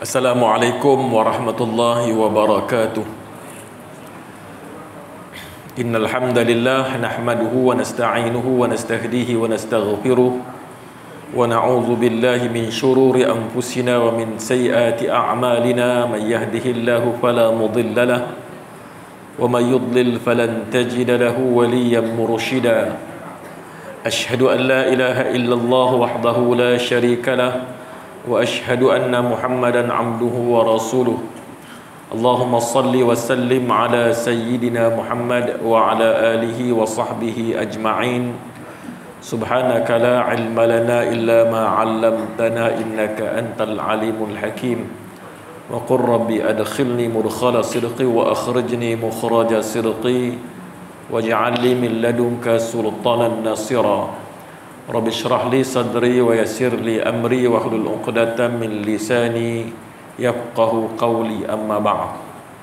Assalamualaikum warahmatullahi wabarakatuh. Innal hamdalillah nahmaduhu wa nasta'inuhu wa nastahdihi wa nastaghfiruh wa na'udzu billahi min shururi anfusina wa min sayyiati a'malina. May yahdihillahu fala mudilla lahu wa may yudlil falan tajida lahu waliyyan murshida. Ashhadu an la ilaha illallah wahdahu la syarika lahu wa ashhadu anna Muhammadan abduhu wa rasuluh. Allahumma salli wa sallim ala sayyidina Muhammad wa ala alihi wa sahbihi ajma'in. Subhanaka la ilma lana illa ma 'allamtana innaka antal alimul hakim. Wa qur rabbi adkhilni mudkhala sidqi wa akhrijni mukhraja sidqi waj'al li min ladunka sultanan nasira. Rabbi shrah li sadri wa yassir li amri wa hlul 'uqdatam min lisani yafqahu qawli, amma ba'd.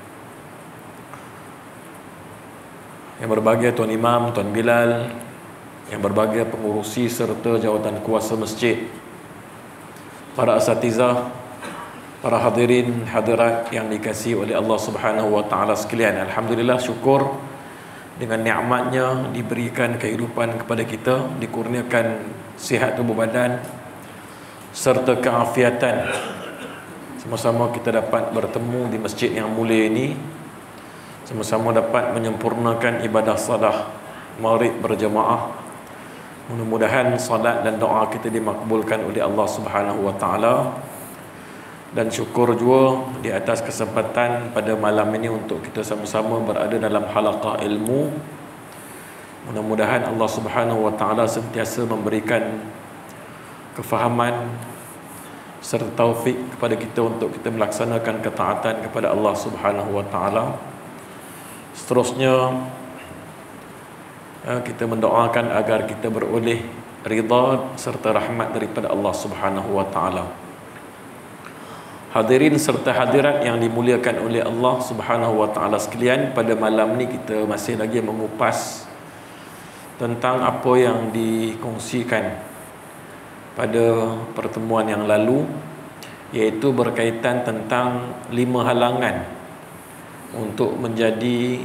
Yang berbahagia Tuan Imam, Tuan Bilal, yang berbahagia pengurusi serta jawatan kuasa masjid, para asatizah, para hadirin hadirat yang dikasihi oleh Allah Subhanahu wa taala sekalian. Alhamdulillah, syukur dengan nikmatnya diberikan kehidupan kepada kita, dikurniakan sihat tubuh badan serta keafiatan. Sama-sama kita dapat bertemu di masjid yang mulia ini, sama-sama dapat menyempurnakan ibadah salat maghrib berjemaah. Mudah-mudahan salat dan doa kita dimakbulkan oleh Allah Subhanahu wa taala. Dan syukur juga di atas kesempatan pada malam ini untuk kita sama-sama berada dalam halaqah ilmu. Mudah-mudahan Allah Subhanahu wa taala sentiasa memberikan kefahaman serta taufik kepada kita untuk kita melaksanakan ketaatan kepada Allah Subhanahu wa taala. Seterusnya kita mendoakan agar kita beroleh ridha serta rahmat daripada Allah Subhanahu wa taala. Hadirin serta hadirat yang dimuliakan oleh Allah Subhanahu wa taala sekalian, pada malam ni kita masih lagi mengupas tentang apa yang dikongsikan pada pertemuan yang lalu, iaitu berkaitan tentang 5 halangan untuk menjadi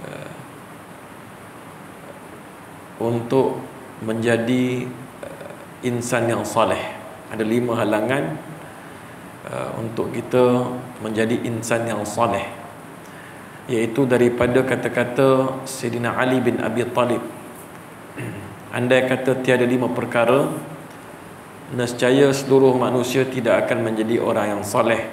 insan yang saleh. Ada 5 halangan untuk kita menjadi insan yang saleh, iaitu daripada kata-kata Sayyidina Ali bin Abi Talib, andai kata tiada 5 perkara, nescaya seluruh manusia tidak akan menjadi orang yang saleh.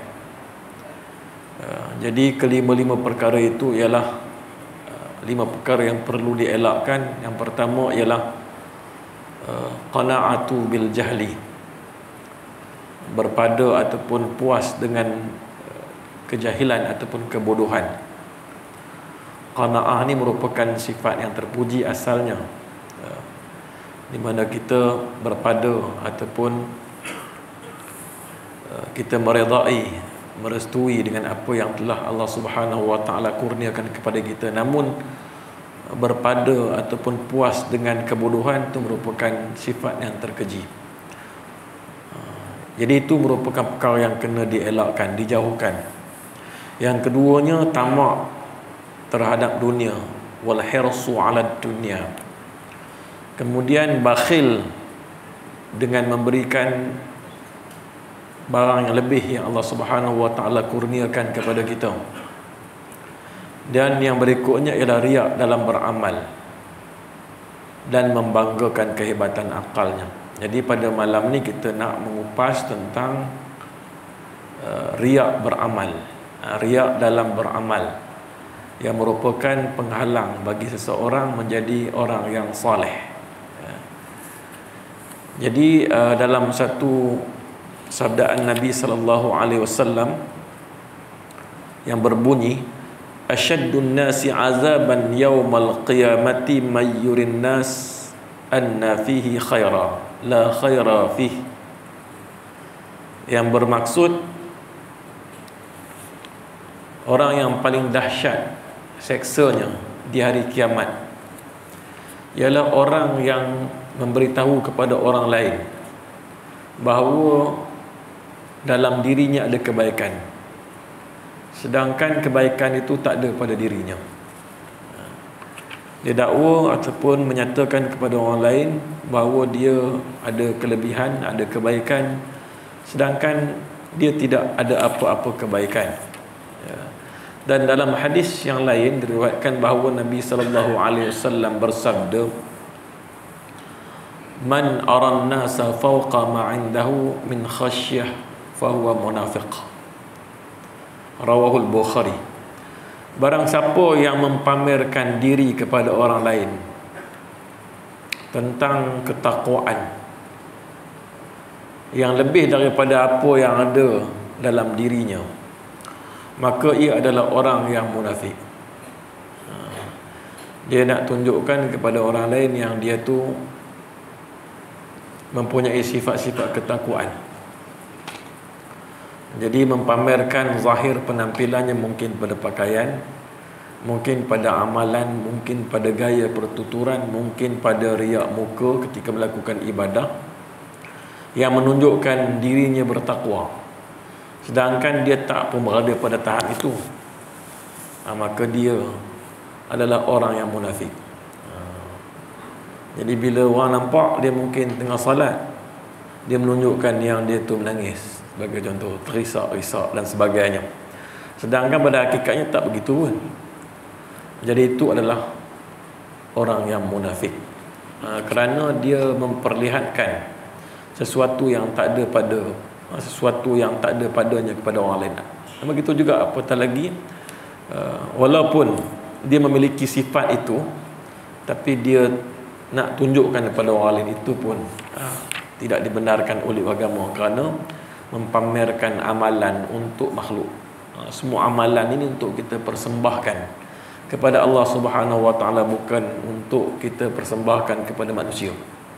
Jadi kelima-lima perkara itu ialah 5 perkara yang perlu dielakkan. Yang pertama ialah qana'atu bil jahli, berpada ataupun puas dengan kejahilan ataupun kebodohan. Qanaah ni merupakan sifat yang terpuji asalnya, di mana kita berpada ataupun kita meredai, merestui dengan apa yang telah Allah Subhanahu wa taala kurniakan kepada kita. Namun berpada ataupun puas dengan kebodohan itu merupakan sifat yang terkeji. Jadi itu merupakan perkara yang kena dielakkan, dijauhkan. Yang keduanya, tamak terhadap dunia, wal hirsu 'ala dunya. Kemudian bakhil dengan memberikan barang yang lebih yang Allah Subhanahu wa taala kurniakan kepada kita. Dan yang berikutnya ialah riak dalam beramal dan membanggakan kehebatan akalnya. Jadi pada malam ni kita nak mengupas tentang riak beramal, riak dalam beramal, yang merupakan penghalang bagi seseorang menjadi orang yang saleh. Jadi dalam satu sabdaan Nabi sallallahu alaihi wasallam yang berbunyi, asyaddun nasi azaban yaumal qiyamati mayyurin nas anna fihi khaira la khaira fih. Yang bermaksud orang yang paling dahsyat seksanya di hari kiamat ialah orang yang memberitahu kepada orang lain bahawa dalam dirinya ada kebaikan, sedangkan kebaikan itu tak ada pada dirinya. Dia dakwa ataupun menyatakan kepada orang lain bahawa dia ada kelebihan, ada kebaikan, sedangkan dia tidak ada apa-apa kebaikan. Dan dalam hadis yang lain diriwayatkan bahawa Nabi sallallahu alaihi wasallam bersabda, "Man aran nasa fawqa ma 'indahu min khasyah fa huwa munafiq." Rawahul Bukhari. Barang siapa yang mempamerkan diri kepada orang lain tentang ketakwaan yang lebih daripada apa yang ada dalam dirinya, maka ia adalah orang yang munafik. Dia nak tunjukkan kepada orang lain yang dia tu mempunyai sifat-sifat ketakwaan. Jadi mempamerkan zahir penampilannya, mungkin pada pakaian, mungkin pada amalan, mungkin pada gaya pertuturan, mungkin pada riak muka ketika melakukan ibadah, yang menunjukkan dirinya bertakwa, sedangkan dia tak pun berada pada tahap itu, maka dia adalah orang yang munafik. Jadi bila orang nampak dia mungkin tengah salat, dia menunjukkan yang dia tu menangis, sebagai contoh, terisak-risak dan sebagainya, sedangkan pada hakikatnya tak begitu pun. Jadi itu adalah orang yang munafik, kerana dia memperlihatkan sesuatu yang tak ada pada padanya kepada orang lain. Begitu juga apatah lagi, walaupun dia memiliki sifat itu, tapi dia nak tunjukkan kepada orang lain, itu pun tidak dibenarkan oleh agama, kerana mempamerkan amalan untuk makhluk. Semua amalan ini untuk kita persembahkan kepada Allah Subhanahu wa taala, bukan untuk kita persembahkan kepada manusia.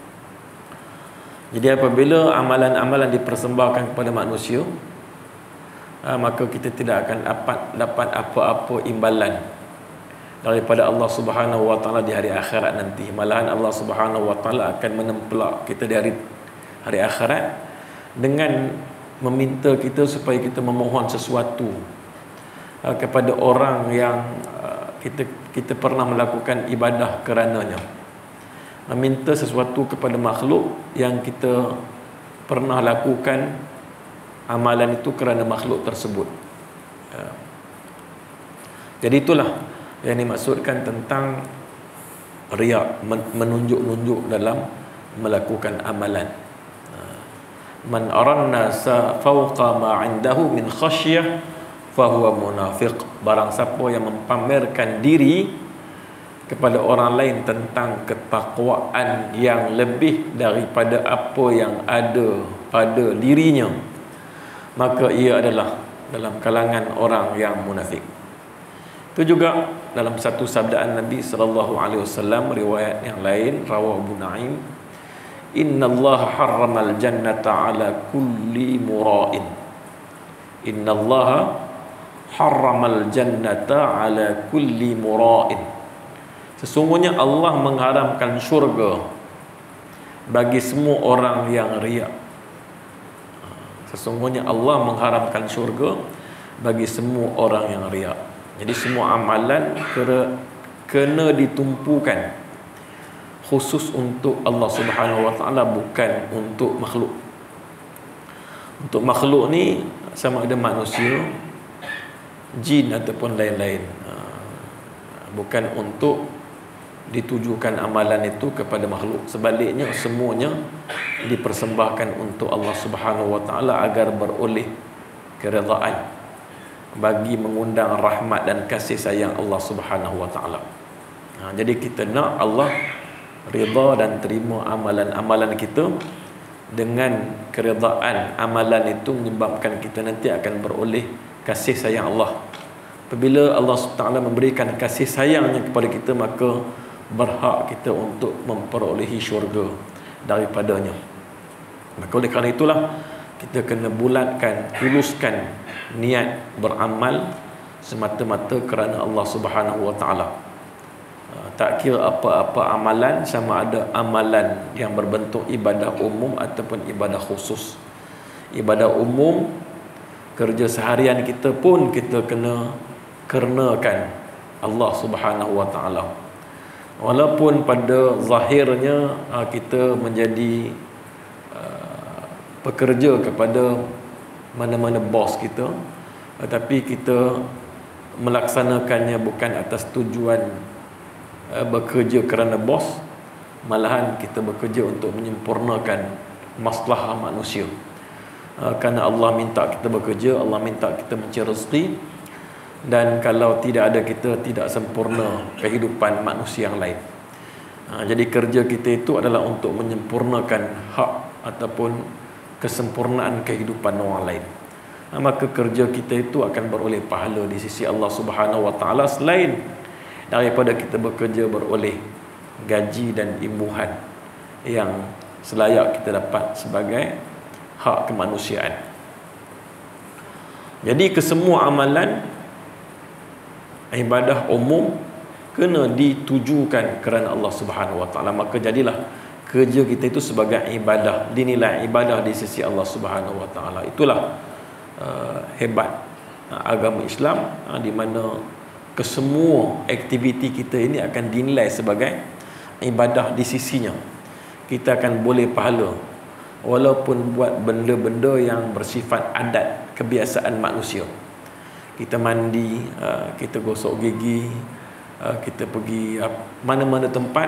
Jadi apabila amalan-amalan dipersembahkan kepada manusia, maka kita tidak akan dapat apa-apa imbalan daripada Allah Subhanahu wa taala di hari akhirat nanti. Malahan Allah Subhanahu wa taala akan menempelak kita di hari akhirat dengan meminta kita supaya kita memohon sesuatu kepada orang yang kita pernah melakukan ibadah kerananya, meminta sesuatu kepada makhluk yang kita pernah lakukan amalan itu kerana makhluk tersebut. Jadi itulah yang dimaksudkan tentang riak, menunjuk-nunjuk dalam melakukan amalan. Man aranna sa fawqa ma 'indahu min khasyah fa huwa munafiq. Barang siapa yang mempamerkan diri kepada orang lain tentang ketakwaan yang lebih daripada apa yang ada pada dirinya, maka ia adalah dalam kalangan orang yang munafik. Itu juga dalam satu sabdaan Nabi sallallahu alaihi wasallam, riwayat yang lain rawah Abu Naim, innallaha harramal jannata ala kulli mura'in. Innallaha harramal jannata ala kulli mura'in. Sesungguhnya Allah mengharamkan syurga bagi semua orang yang riak. Sesungguhnya Allah mengharamkan syurga bagi semua orang yang riak. Jadi semua amalan kena ditumpukan khusus untuk Allah Subhanahu wa taala, bukan untuk makhluk. Untuk makhluk ni sama ada manusia, jin ataupun lain-lain, bukan untuk ditujukan amalan itu kepada makhluk. Sebaliknya semuanya dipersembahkan untuk Allah Subhanahu wa taala agar beroleh keredaan, bagi mengundang rahmat dan kasih sayang Allah Subhanahu wa taala. Jadi kita nak Allah redha dan terima amalan-amalan kita. Dengan keredaan amalan itu menyebabkan kita nanti akan beroleh kasih sayang Allah. Apabila Allah SWT memberikan kasih sayangnya kepada kita, maka berhak kita untuk memperolehi syurga daripadanya. Maka oleh kerana itulah kita kena bulatkan, tuluskan niat beramal semata-mata kerana Allah Subhanahu wa taala. Tak kira apa-apa amalan, sama ada amalan yang berbentuk ibadah umum ataupun ibadah khusus. ibadah umum, kerja seharian kita pun kita kena kenakan Allah Subhanahu wa taala. Walaupun pada zahirnya kita menjadi pekerja kepada mana-mana bos kita, tetapi kita melaksanakannya bukan atas tujuan bekerja kerana bos, malahan kita bekerja untuk menyempurnakan maslahah manusia. Kerana Allah minta kita bekerja, Allah minta kita mencari rezeki, dan kalau tidak ada kita, tidak sempurna kehidupan manusia yang lain. Jadi kerja kita itu adalah untuk menyempurnakan hak ataupun kesempurnaan kehidupan orang lain. Maka kerja kita itu akan beroleh pahala di sisi Allah Subhanahu wa taala, selain daripada kita bekerja beroleh gaji dan imbuhan yang selayak kita dapat sebagai hak kemanusiaan. Jadi kesemua amalan ibadah umum kena ditujukan kerana Allah Subhanahu wa taala. Maka jadilah kerja kita itu sebagai ibadah, dinilai ibadah di sisi Allah Subhanahu wa taala. Itulah hebat agama Islam, di mana kesemua aktiviti kita ini akan dinilai sebagai ibadah di sisinya. Kita akan boleh pahala walaupun buat benda-benda yang bersifat adat, kebiasaan manusia. Kita mandi, kita gosok gigi, kita pergi mana-mana tempat,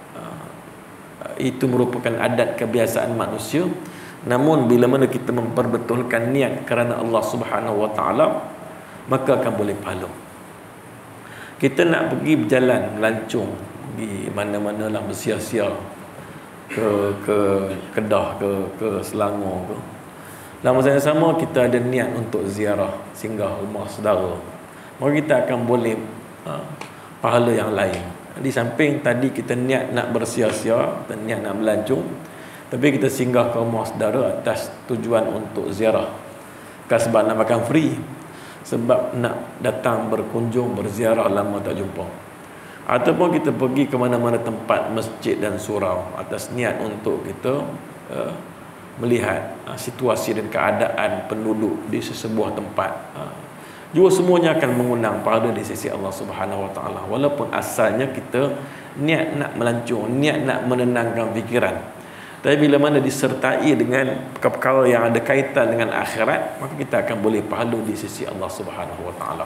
itu merupakan adat kebiasaan manusia. Namun bila mana kita memperbetulkan niat kerana Allah Subhanahu wa taala, maka akan boleh pahala. Kita nak pergi berjalan melancong di mana-mana lah, bersia-sia ke Kedah, ke Selangor ke. Dalam masa yang sama kita ada niat untuk ziarah, singgah rumah saudara, maka kita akan boleh pahala yang lain. Di samping tadi kita niat nak bersia-sia dan niat nak melancong, tapi kita singgah ke rumah saudara atas tujuan untuk ziarah, bukan sebab nak makan free, sebab nak datang berkunjung, berziarah, lama tak jumpa. Ataupun kita pergi ke mana-mana tempat, masjid dan surau, atas niat untuk kita melihat situasi dan keadaan penduduk di sesebuah tempat. Juga semuanya akan mengundang pahala di sisi Allah Subhanahu wa taala. Walaupun asalnya kita niat nak melancong, niat nak menenangkan fikiran, tapi bila mana disertai dengan perkara yang ada kaitan dengan akhirat, maka kita akan boleh pahala di sisi Allah Subhanahu wa taala.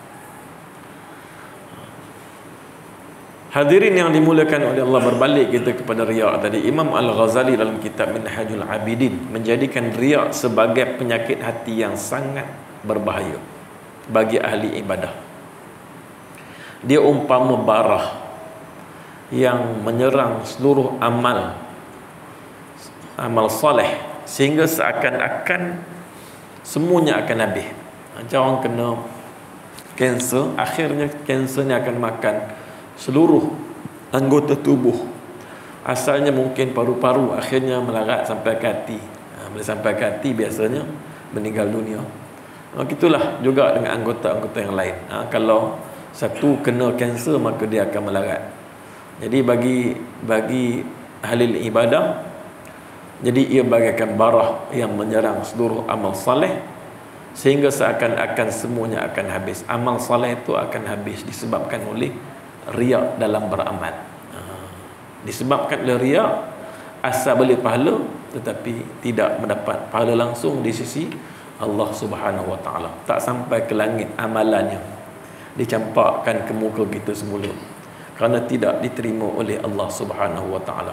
Hadirin yang dimuliakan oleh Allah, berbalik kita kepada riya tadi. Imam Al-Ghazali dalam kitab Minhajul Abidin menjadikan riya sebagai penyakit hati yang sangat berbahaya bagi ahli ibadah. Dia umpama barah yang menyerang seluruh amal soleh, sehingga seakan-akan semuanya akan habis. Macam orang kena kanser, akhirnya kanser ni akan makan seluruh anggota tubuh. Asalnya mungkin paru-paru, akhirnya melarat sampai ke hati. Bila sampai ke hati biasanya meninggal dunia. Itulah juga dengan anggota-anggota yang lain. Kalau satu kena kanser, maka dia akan melarat. Jadi bagi ahli ibadah, jadi ia bagaikan barah yang menyerang seluruh amal saleh, sehingga seakan-akan semuanya akan habis. Amal saleh itu akan habis disebabkan oleh riya dalam beramal. Disebabkan oleh riya, asal boleh pahala tetapi tidak mendapat pahala langsung di sisi Allah Subhanahu wa taala. Tak sampai ke langit amalannya, dicampakkan ke muka kita semula, kerana tidak diterima oleh Allah Subhanahu wa taala.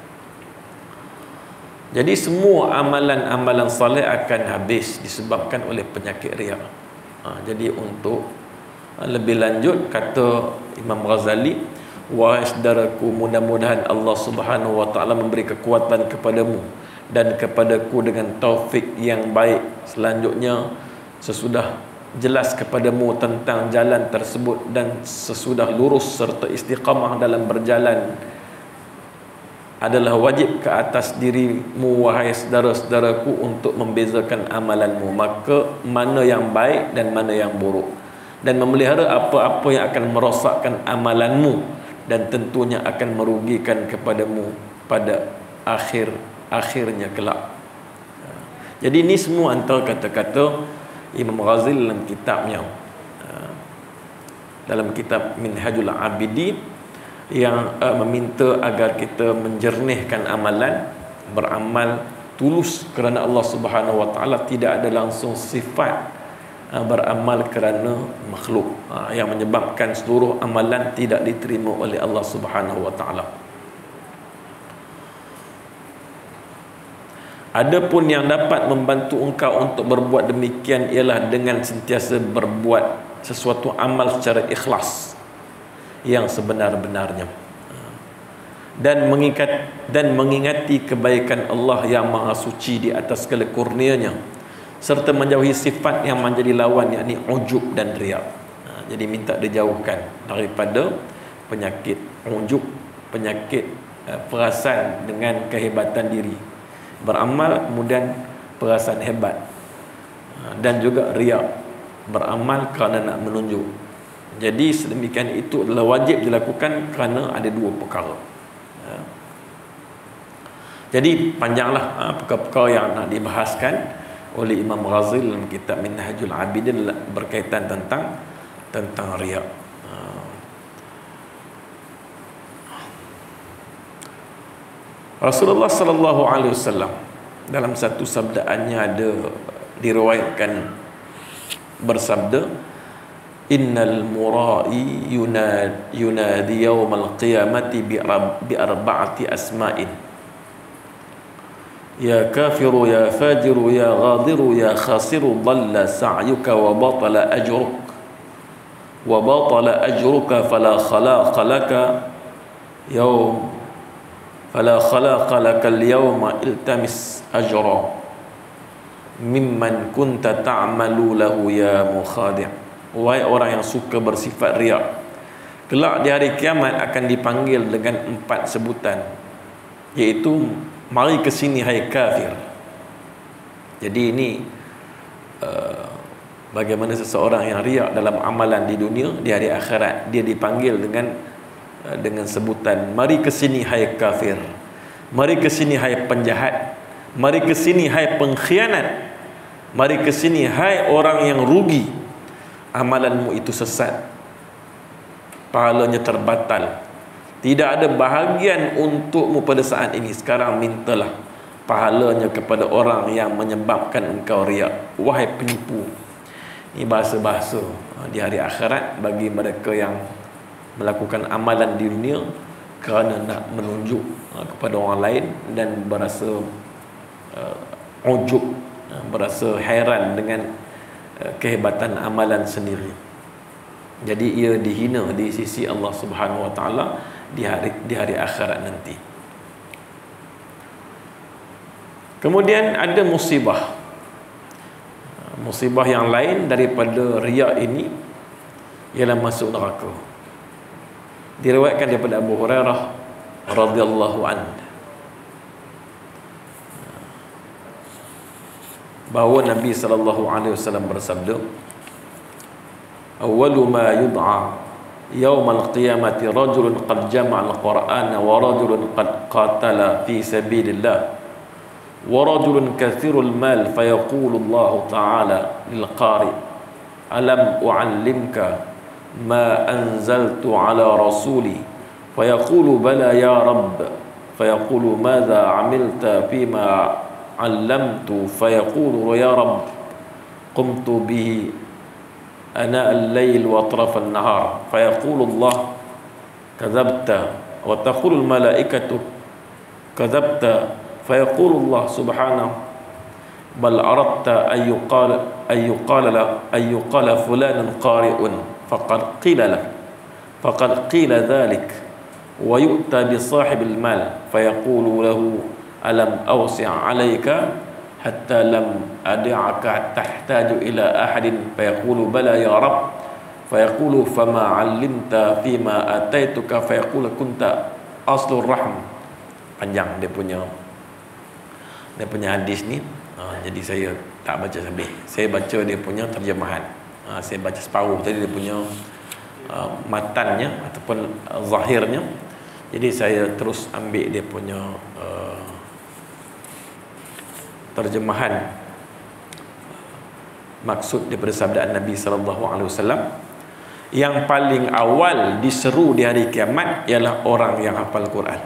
Jadi semua amalan-amalan saleh akan habis disebabkan oleh penyakit riya. Jadi untuk lebih lanjut, kata Imam Ghazali, wahai saudaraku, mudah-mudahan Allah Subhanahu wa taala memberi kekuatan kepadamu dan kepadaku dengan taufik yang baik. Selanjutnya, sesudah jelas kepadamu tentang jalan tersebut dan sesudah lurus serta istiqamah dalam berjalan, adalah wajib ke atas dirimu, wahai saudara-saudaraku, untuk membezakan amalanmu, maka mana yang baik dan mana yang buruk, dan memelihara apa-apa yang akan merosakkan amalanmu dan tentunya akan merugikan kepadamu pada akhirnya kelak. Jadi ini semua antara kata-kata Imam Ghazali dalam kitabnya, dalam kitab Minhajul Abidin, yang meminta agar kita menjernihkan amalan, beramal tulus kerana Allah Subhanahu Wa Taala, tidak ada langsung sifat beramal kerana makhluk yang menyebabkan seluruh amalan tidak diterima oleh Allah Subhanahu Wa Taala. Adapun yang dapat membantu engkau untuk berbuat demikian ialah dengan sentiasa berbuat sesuatu amal secara ikhlas yang sebenar-benarnya, dan mengingati kebaikan Allah yang Maha Suci di atas segala kurnianya, serta menjauhi sifat yang menjadi lawan, yakni ujub dan riya. Jadi minta dijauhkan daripada penyakit ujub, penyakit perasaan dengan kehebatan diri, beramal kemudian perasaan hebat, dan juga riya, beramal kerana nak menunjuk. Jadi sedemikian itu adalah wajib dilakukan kerana ada dua perkara. Jadi panjanglah perkara-perkara yang nak dibahaskan oleh Imam Ghazali dalam kitab Minhajul Abidin berkaitan tentang riya. Rasulullah sallallahu alaihi wasallam dalam satu sabdaannya ada diriwayatkan bersabda, innal murai yunadi yaumal qiyamati bi arba'ati asma'in, ya kafiru ya fajiru ya ghadiru ya khasiru dhalla sa'yuka wa batala ajruka fala khalaqa laka yawm fala khalaqa laka al-yawma iltamis ajra mimman kunta ta'malu lahu ya mukhadi'. Wahai orang yang suka bersifat riya, kelak di hari kiamat akan dipanggil dengan 4 sebutan, iaitu mari ke sini hai kafir. Jadi ini bagaimana seseorang yang riya dalam amalan di dunia, di hari akhirat dia dipanggil dengan sebutan, mari ke sini hai kafir, mari ke sini hai penjahat, mari ke sini hai pengkhianat, mari ke sini hai orang yang rugi, amalanmu itu sesat, pahalanya terbatal, tidak ada bahagian untukmu pada saat ini. Sekarang mintalah pahalanya kepada orang yang menyebabkan engkau riya, wahai penipu. Ini bahasa-bahasa di hari akhirat bagi mereka yang melakukan amalan di dunia kerana nak menunjuk kepada orang lain dan berasa ujub, berasa heran dengan kehebatan amalan sendiri. Jadi ia dihina di sisi Allah Subhanahu Wa Taala di hari akhirat nanti. Kemudian ada musibah yang lain daripada riya ini, ialah masuk neraka. Diriwayatkan daripada Abu Hurairah radhiyallahu anhu bahawa Nabi sallallahu alaihi wasallam bersabda, awwalu ma yud'a yaumal qiyamati rajulun qad jama'a al-Qur'ana wa rajulun qad qatala fi sabilillah wa rajulun kathirul mal fayaqulu Allah ta'ala lil qari alam u'allimka ma anzaltu ala rasuli fayaqulu bala ya rabb fayaqulu madha amilta fima allamtu fayaqulu ya rabb qumtu bihi ana al-layl wa atraf an-nahar fayaqulu Allah kadzabta wa taqulu al-malaikatu kadzabta fayaqulu Allah subhanahu bal aradta an yuqala fulanun qari'un faqad qila dhalik wa yu'ta bi sahibil mal fayaqulu lahu alam awsi' alayka hatta lam ad'aka tahtaju ila ahadin fayaqulu bala ya rab fayaqulu fama 'allimta fima ataituka fayaqulu kunta aslur rahm. Panjang dia punya hadis ni. Jadi saya tak baca habis, saya baca dia punya terjemahan. Saya baca separuh tadi dia punya matannya ataupun zahirnya. Jadi saya terus ambil dia punya terjemahan Maksud daripada sabda Nabi SAW, yang paling awal diseru di hari kiamat ialah orang yang hafal Quran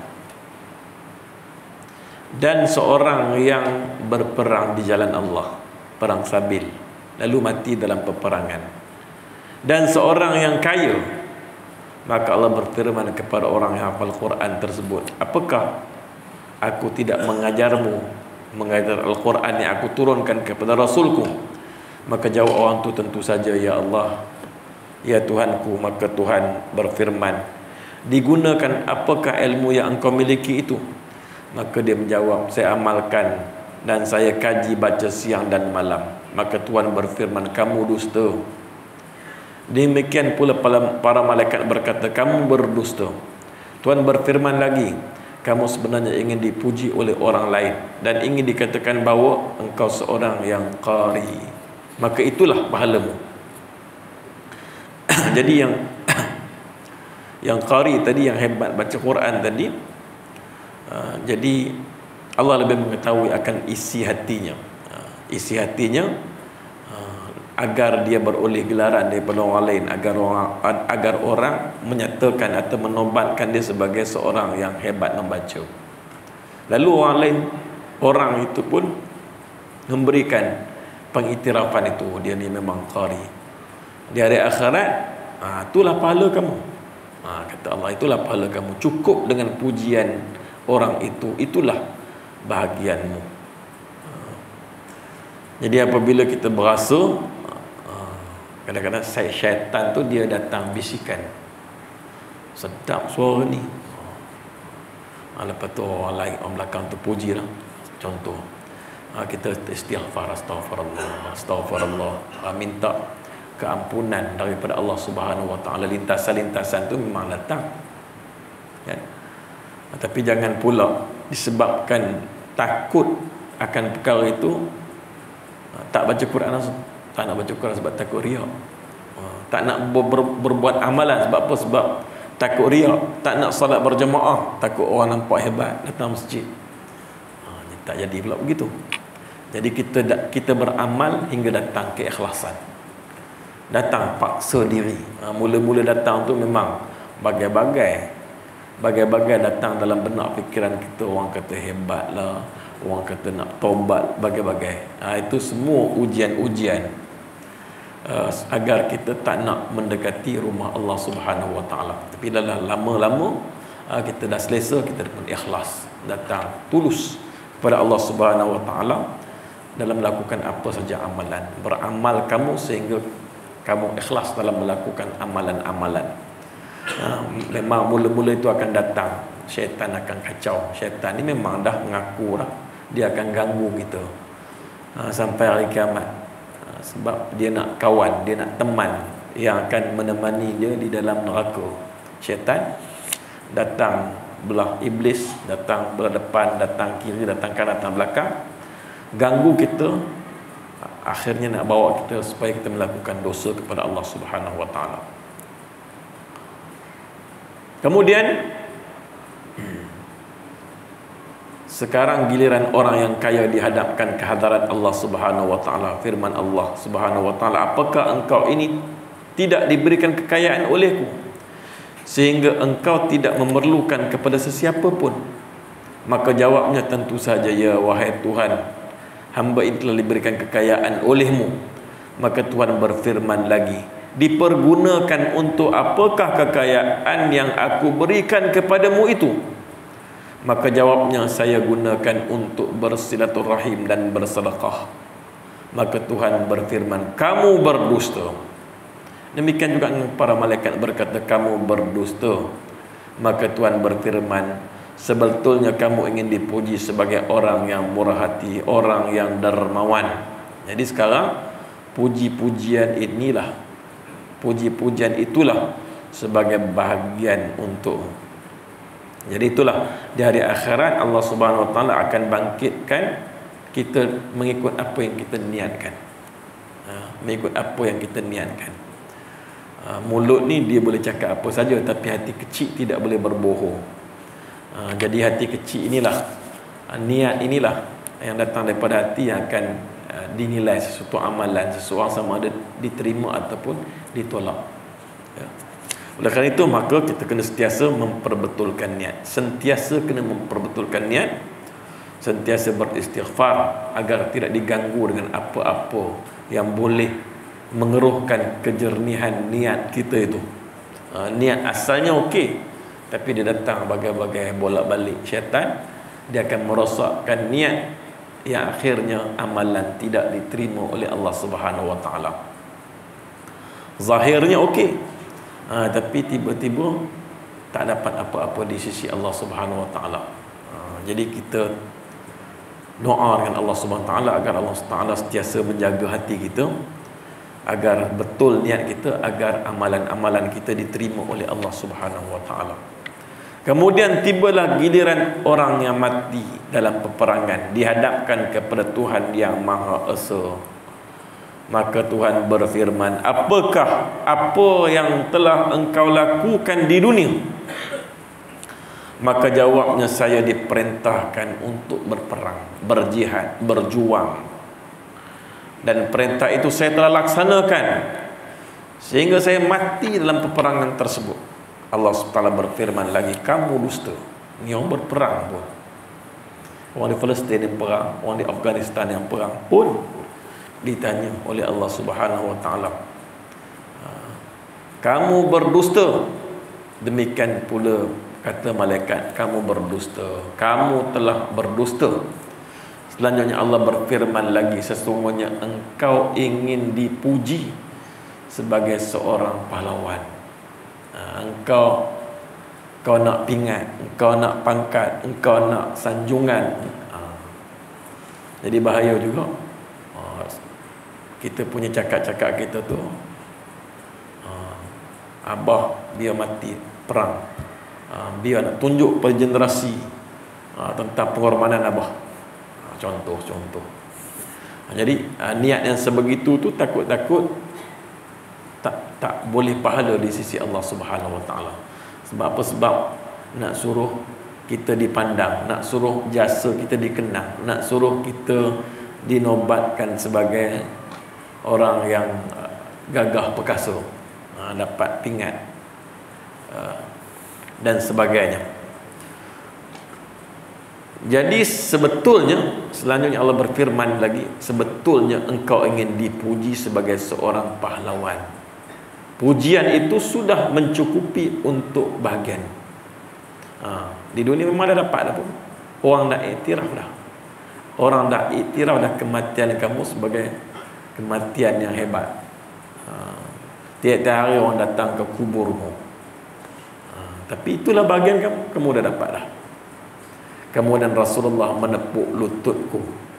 dan seorang yang berperang di jalan Allah, perang sabil, lalu mati dalam peperangan, dan seorang yang kaya. Maka Allah berfirman kepada orang yang hafal Quran tersebut, apakah aku tidak mengajarmu, mengajar Al-Quran yang aku turunkan kepada Rasulku? Maka jawab orang itu, tentu saja ya Allah, ya Tuhanku. Maka Tuhan berfirman, digunakan apakah ilmu yang engkau miliki itu? Maka dia menjawab, saya amalkan dan saya kaji baca siang dan malam. Maka Tuhan berfirman, kamu dusta. Demikian pula para malaikat berkata, kamu berdusta. Tuhan berfirman lagi, kamu sebenarnya ingin dipuji oleh orang lain dan ingin dikatakan bahawa engkau seorang yang qari. Maka itulah pahalamu. Jadi yang qari tadi, yang hebat baca Quran tadi, jadi Allah lebih mengetahui akan isi hatinya. Isi hatinya agar dia beroleh gelaran daripada orang lain, agar orang menyatakan atau menobatkan dia sebagai seorang yang hebat membaca. Lalu orang itu pun memberikan pengiktirafan itu, dia ni memang qari. Di hari akhirat, itulah pahala kamu. Kata Allah, itulah pahala kamu. Cukup dengan pujian orang itu, itulah bahagianmu. Jadi apabila kita berasa kadang-kadang syaitan tu dia datang bisikan, sedap suara ni, lepas tu orang lain, orang belakang tu puji lah. Contoh, kita istighfar, astagfirullah, minta keampunan daripada Allah Subhanahu Wa Taala. Lintasan-lintasan tu memang datang, kan? Tapi jangan pula disebabkan takut akan perkara itu tak baca Quran langsung. Tak nak baca Quran sebab takut riak. Tak nak berbuat amalan sebab apa? Sebab takut riak. Tak nak salat berjemaah, takut orang nampak hebat datang masjid. Tak jadi pula begitu. Jadi kita beramal hingga datang keikhlasan. Datang paksa diri. Mula-mula datang tu memang bagai-bagai datang dalam benak fikiran kita. Orang kata hebat lah, orang kata nak taubat, bagai-bagai. Itu semua ujian-ujian agar kita tak nak mendekati rumah Allah Subhanahu Wa Taala. Tapi lama-lama kita dah selesa, kita pun ikhlas, datang tulus kepada Allah Subhanahu Wa Taala dalam melakukan apa saja amalan. Beramal kamu sehingga kamu ikhlas dalam melakukan amalan-amalan. Memang mula-mula itu akan datang, syaitan akan kacau. Syaitan ni memang dah mengaku dah, dia akan ganggu kita sampai hari kiamat. Sebab dia nak kawan, dia nak teman yang akan menemani dia di dalam neraka. Syaitan datang belah iblis, datang belah depan, datang kiri, datang kanan, datang belakang, ganggu kita, akhirnya nak bawa kita supaya kita melakukan dosa kepada Allah Subhanahu Wa Taala. Kemudian sekarang giliran orang yang kaya dihadapkan ke hadarat Allah Subhanahu Wa Taala. Firman Allah Subhanahu Wa Taala, apakah engkau ini tidak diberikan kekayaan olehku sehingga engkau tidak memerlukan kepada sesiapa pun? Maka jawabnya, tentu saja ya wahai Tuhan, hamba ini telah diberikan kekayaan olehmu. Maka Tuhan berfirman lagi, dipergunakan untuk apakah kekayaan yang aku berikan kepadamu itu? Maka jawabnya, saya gunakan untuk bersilaturahim dan bersedekah. Maka Tuhan berfirman, kamu berdusta. Demikian juga para malaikat berkata, kamu berdusta. Maka Tuhan berfirman, sebetulnya kamu ingin dipuji sebagai orang yang murah hati, orang yang dermawan. Jadi sekarang puji-pujian itulah sebagai bahagian untuk. Jadi itulah di hari akhirat Allah Subhanahu Wa Taala akan bangkitkan kita mengikut apa yang kita niatkan. Mengikut apa yang kita niatkan. Mulut ni dia boleh cakap apa saja, tapi hati kecil tidak boleh berbohong. Jadi hati kecil inilah, niat inilah yang datang daripada hati yang akan dinilai sesuatu amalan seseorang sama ada diterima ataupun ditolak. Ya. Oleh kerana itu maka kita kena sentiasa memperbetulkan niat, sentiasa kena memperbetulkan niat, sentiasa beristighfar agar tidak diganggu dengan apa-apa yang boleh mengeruhkan kejernihan niat kita itu. Niat asalnya okey, tapi dia datang bagai-bagai bolak-balik syaitan, dia akan merosakkan niat yang akhirnya amalan tidak diterima oleh Allah Subhanahu Wa Taala. Zahirnya okey, tapi tiba-tiba tak dapat apa-apa di sisi Allah Subhanahu Wa Taala. Jadi kita doa dengan Allah Subhanahu Wa Taala agar Allah Taala sentiasa menjaga hati kita, agar betul niat kita, agar amalan-amalan kita diterima oleh Allah Subhanahu Wa Taala. Kemudian tibalah giliran orang yang mati dalam peperangan, dihadapkan kepada Tuhan yang Maha Esa. Maka Tuhan berfirman, apakah apa yang telah engkau lakukan di dunia? Maka jawabnya, saya diperintahkan untuk berperang, berjihad, berjuang. Dan perintah itu saya telah laksanakan sehingga saya mati dalam peperangan tersebut. Allah SWT berfirman lagi, kamu dusta. Ni orang berperang pun, orang di Palestin yang perang, orang di Afghanistan yang perang pun ditanya oleh Allah Subhanahu Wa Taala, kamu berdusta. Demikian pula kata malaikat, kamu berdusta, kamu telah berdusta. Selanjutnya Allah berfirman lagi, sesungguhnya engkau ingin dipuji sebagai seorang pahlawan. Engkau nak pingat, engkau nak pangkat, engkau nak sanjungan. Jadi bahaya juga kita punya cakap-cakap kita tu, abah biar mati perang, biar nak tunjuk pada generasi tentang pengorbanan abah. Contoh. Jadi niat yang sebegitu tu takut-takut tak boleh pahala di sisi Allah Subhanahu Wa Taala. Sebab apa? Sebab nak suruh kita dipandang, nak suruh jasa kita dikenang, nak suruh kita dinobatkan sebagai orang yang gagah perkasa, dapat pingat dan sebagainya. Jadi sebetulnya, selanjutnya Allah berfirman lagi, sebetulnya engkau ingin dipuji sebagai seorang pahlawan. Pujian itu sudah mencukupi untuk bahagian. Di dunia memang dah dapat dah pun. Orang dah iktiraf dah. Orang dah iktiraf dah kematian kamu sebagai kematian yang hebat. Tiap-tiap hari orang datang ke kuburmu. Tapi itulah bahagian kamu dah dapat dah. Kemudian Rasulullah menepuk lututku,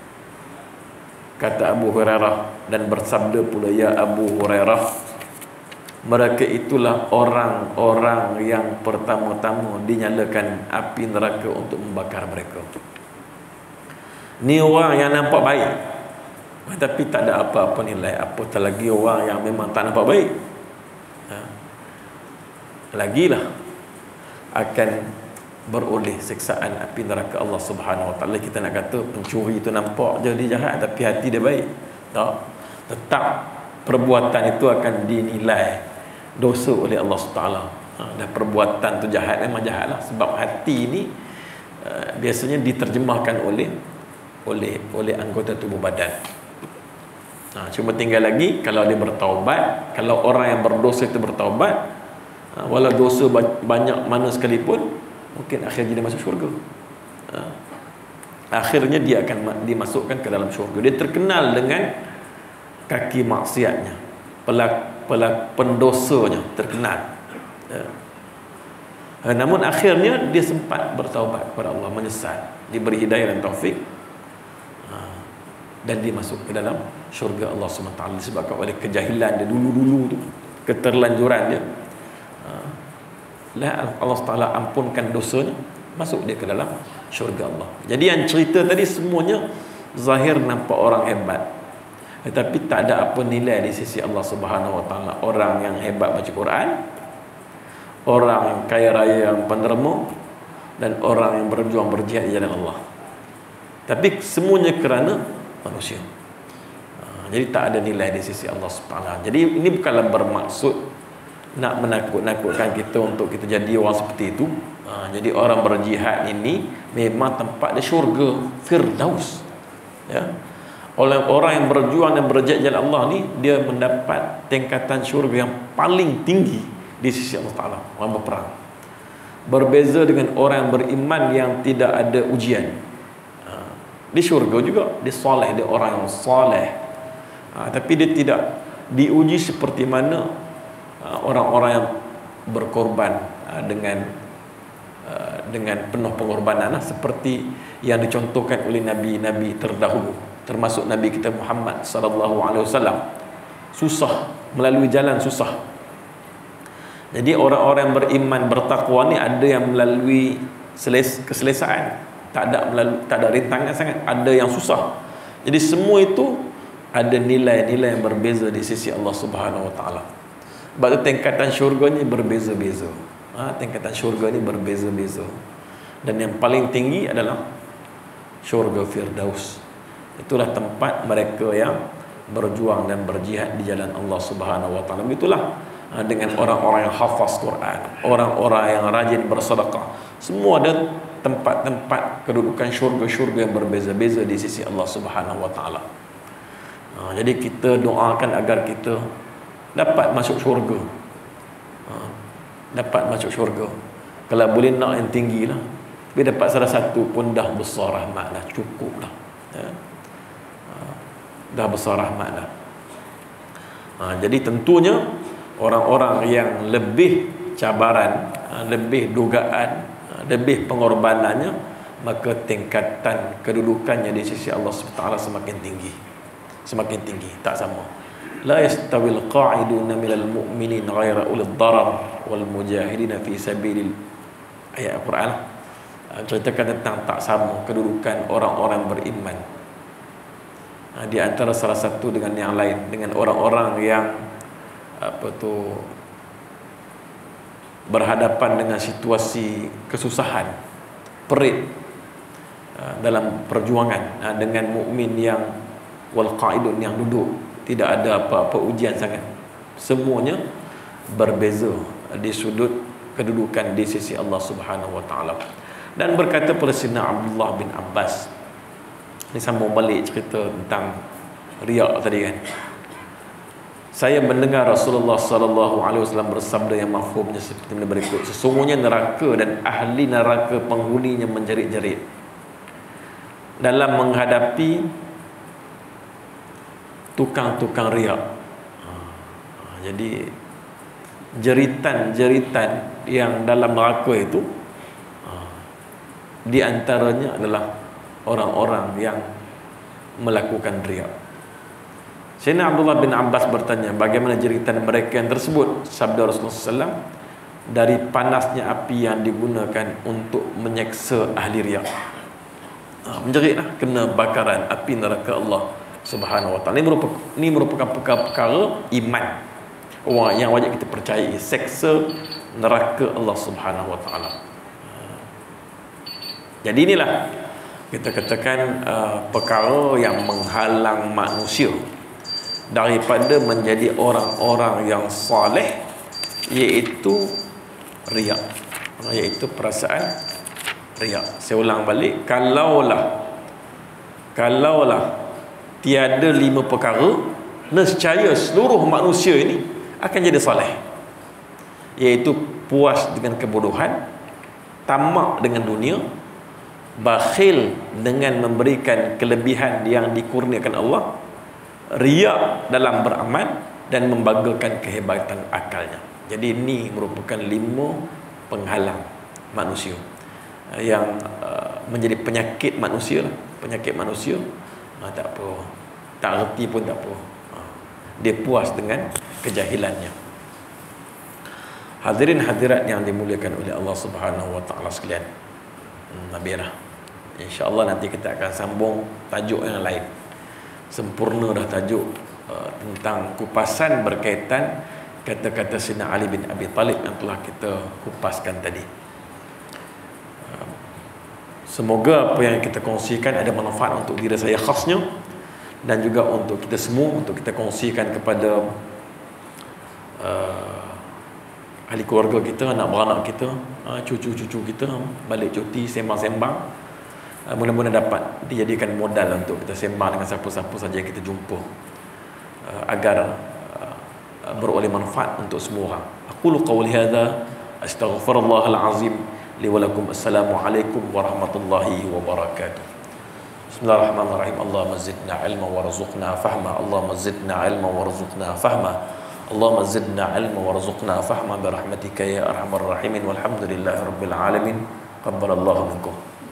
kata Abu Hurairah, dan bersabda pula, ya Abu Hurairah, mereka itulah orang-orang yang pertama-tama dinyalakan api neraka untuk membakar mereka. Ni orang yang nampak baik, tapi tak ada apa-apa nilai. Apatah lagi orang yang memang tak nampak baik, lagilah akan beroleh siksaan api neraka Allah Subhanahu Wa Taala. Kita nak kata pencuri itu nampak je dia jahat tapi hati dia baik, tak? Tetap perbuatan itu akan dinilai dosa oleh Allah Subhanahu Wa Taala. Dan perbuatan tu jahat memang jahatlah, sebab hati ini biasanya diterjemahkan oleh anggota tubuh badan. Cuma tinggal lagi kalau dia bertaubat. Kalau orang yang berdosa itu bertaubat, walau dosa banyak mana sekalipun, mungkin akhirnya dia masuk syurga. Akhirnya dia akan dimasukkan ke dalam syurga. Dia terkenal dengan kaki maksiatnya, pendosanya terkenal. Namun akhirnya dia sempat bertaubat kepada Allah, menyesal, diberi hidayah dan taufik, dan dia masuk ke dalam syurga Allah SWT disebabkan oleh kejahilan dia dulu-dulu tu, keterlanjuran dia. Allah Ta'ala ampunkan dosanya, masuk dia ke dalam syurga Allah. Jadi yang cerita tadi semuanya zahir nampak orang hebat, tetapi tak ada apa nilai di sisi Allah Subhanahu Wa Ta'ala. Orang yang hebat baca Quran, orang yang kaya raya yang penderma, dan orang yang berjuang berjihad di jalan Allah. Tapi semuanya kerana manusia. Jadi tak ada nilai di sisi Allah SWT. Jadi ini bukanlah bermaksud nak menakut-nakutkan kita untuk kita jadi orang seperti itu. Jadi orang berjihad ini memang tempat dia syurga Firdaus. Ya. Oleh orang yang berjuang dan berjihad jalan Allah ni, dia mendapat tingkatan syurga yang paling tinggi di sisi Allah Ta'ala. Orang berperang. Berbeza dengan orang yang beriman yang tidak ada ujian. Di syurga juga, dia soleh, dia orang yang soleh. Tapi dia tidak diuji seperti mana orang-orang yang berkorban dengan penuh pengorbanan, seperti yang dicontohkan oleh nabi-nabi terdahulu, termasuk Nabi kita Muhammad sallallahu alaihi wasallam. Susah, melalui jalan susah. Jadi orang-orang yang beriman bertakwa ni ada yang melalui keselesaan, tak ada rintangan sangat, ada yang susah. Jadi semua itu ada nilai-nilai yang berbeza di sisi Allah Subhanahu wa taala. Sebab tu tingkatan syurga ni berbeza-beza. Tingkatan syurga ni berbeza-beza. Dan yang paling tinggi adalah syurga Firdaus. Itulah tempat mereka yang berjuang dan berjihad di jalan Allah Subhanahu wa taala. Begitulah dengan orang-orang yang hafaz Quran, orang-orang yang rajin bersedekah. Semua ada tempat-tempat kedudukan syurga-syurga yang berbeza-beza di sisi Allah Subhanahu wa taala. Jadi kita doakan agar kita dapat masuk syurga. Dapat masuk syurga. Kalau boleh nak yang tinggi lah, tapi dapat salah satu pun dah besar rahmat lah, cukup lah. Dah besar rahmat lah. Jadi tentunya orang-orang yang lebih cabaran, lebih dugaan, lebih pengorbanannya, maka tingkatan kedudukannya di sisi Allah SWT semakin tinggi. Semakin tinggi, tak sama. La yastawil qa'iduna minal mu'minin ghaira ulil darar wal mujahidina fi sabilil, ayat Al-Quran ceritakan tentang tak sama kedudukan orang-orang beriman di antara salah satu dengan yang lain, dengan orang-orang yang berhadapan dengan situasi kesusahan, perit dalam perjuangan, dengan mukmin yang wal qa'idun yang duduk, tidak ada apa-apa ujian sangat. Semuanya berbeza di sudut kedudukan di sisi Allah Subhanahu wa taala. Dan berkata pula Sayyidina Abdullah bin Abbas, ini sambung balik cerita tentang riak tadi kan. Saya mendengar Rasulullah sallallahu alaihi wasallam bersabda yang mafhumnya seperti ini berikut: sesungguhnya neraka dan ahli neraka penghuninya menjerit-jerit dalam menghadapi tukang-tukang riak. Jadi jeritan-jeritan yang dalam neraka itu di antaranya adalah orang-orang yang melakukan riak. Sayyidina Abdullah bin Abbas bertanya, bagaimana jeritan mereka yang tersebut? Sabda Rasulullah SAW, dari panasnya api yang digunakan untuk menyeksa ahli riak. Menjeritlah kena bakaran api neraka Allah Subhanahu wa ta'ala. Ini merupakan perkara iman, orang yang wajib kita percayai, seksa neraka Allah Subhanahu wa ta'ala. Jadi inilah kita katakan perkara yang menghalang manusia daripada menjadi orang-orang yang soleh, iaitu riak, iaitu perasaan riak. Saya ulang balik, kalaulah tiada 5 perkara, nescaya seluruh manusia ini akan jadi soleh, iaitu puas dengan kebodohan, tamak dengan dunia, bakhil dengan memberikan kelebihan yang dikurniakan Allah, riak dalam beramal, dan membanggakan kehebatan akalnya. Jadi ini merupakan 5 penghalang manusia yang menjadi penyakit manusia lah. Penyakit manusia, tak apa, tak reti pun tak apa, dia puas dengan kejahilannya. Hadirin hadirat yang dimuliakan oleh Allah Subhanahu wa ta'ala sekalian, biarlah insya-Allah nanti kita akan sambung tajuk yang lain. Sempurna dah tajuk tentang kupasan berkaitan kata-kata Sayyidina Ali bin Abi Talib yang telah kita kupaskan tadi. Semoga apa yang kita kongsikan ada manfaat untuk diri saya khasnya, dan juga untuk kita semua, untuk kita kongsikan kepada ahli keluarga kita, anak beranak kita, cucu-cucu kita balik cuti sembang-sembang. Mudah-mudahan dapat dijadikan modal untuk kita sembang dengan siapa-siapa saja yang kita jumpa, agar beroleh manfaat untuk semua orang. Aqulu qawli hadza astaghfirullahal azim li wa lakum. Assalamualaikum warahmatullahi wabarakatuh. Bismillahirrahmanirrahim. Allahumma zidna ilma warzuqna fahma. Allahumma zidna ilma warzuqna fahma. Allahumma zidna ilma warzuqna fahma bi rahmatika ya arhamar rahimin. Walhamdulillahirabbil alamin. Qabbalallahu minkum.